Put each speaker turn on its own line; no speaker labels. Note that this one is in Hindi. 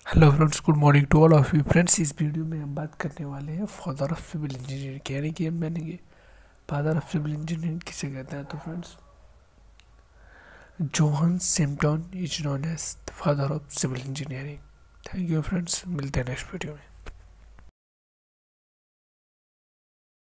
Hello friends, good morning to all of you friends. इस वीडियो में हम बात करने वाले हैं फादर ऑफ सिविल इंजीनियरिंग की, यानी कि हम मानेंगे फादर ऑफ सिविल इंजीनियरिंग किसे कहते हैं। तो friends, John Smeaton is known as father of civil engineering. Thank you friends, मिलते हैं नेक्स्ट वीडियो में।